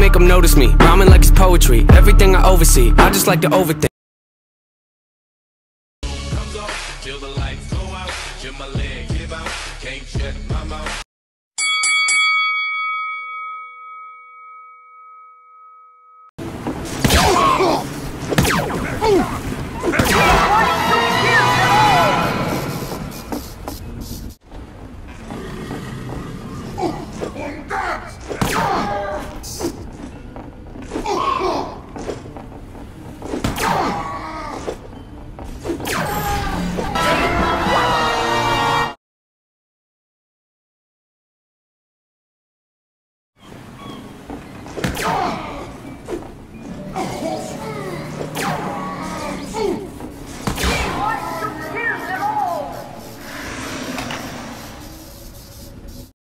make them notice me. Rhyming like it's poetry, everything I oversee. I just like to overthink. Comes off till the lights go out, till my leg give out, can't shut my mouth.